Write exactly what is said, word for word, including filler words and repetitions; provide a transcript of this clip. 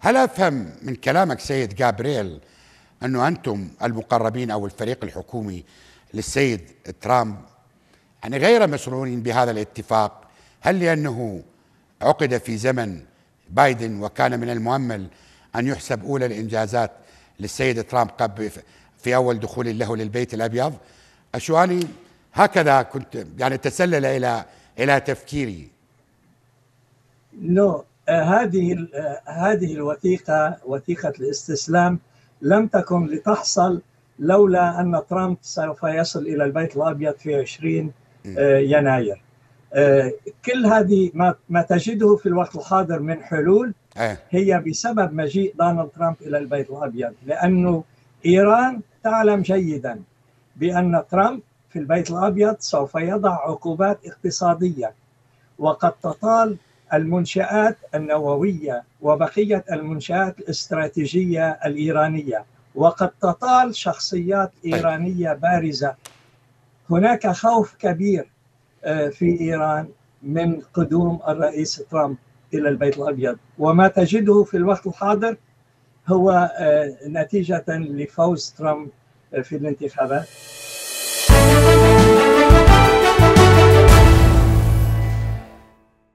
هل أفهم من كلامك سيد جابرييل أنه أنتم المقربين أو الفريق الحكومي للسيد ترامب يعني غير مسرورين بهذا الاتفاق؟ هل لأنه عقد في زمن بايدن وكان من المؤمل أن يحسب أولى الإنجازات للسيد ترامب قبل في أول دخول له للبيت الأبيض؟ السؤال هكذا كنت يعني تسلل إلى إلى تفكيري. نو آه هذه آه هذه الوثيقة، وثيقة الاستسلام، لم تكن لتحصل لولا أن ترامب سوف يصل إلى البيت الأبيض في عشرين آه يناير. آه كل هذه ما, ما تجده في الوقت الحاضر من حلول هي بسبب مجيء دونالد ترامب إلى البيت الأبيض، لأنه إيران تعلم جيدا بأن ترامب في البيت الأبيض سوف يضع عقوبات اقتصادية، وقد تطال المنشآت النووية وبقية المنشآت الاستراتيجية الإيرانية، وقد تطال شخصيات إيرانية بارزة. هناك خوف كبير في إيران من قدوم الرئيس ترامب إلى البيت الأبيض، وما تجده في الوقت الحاضر هو نتيجة لفوز ترامب في الانتخابات.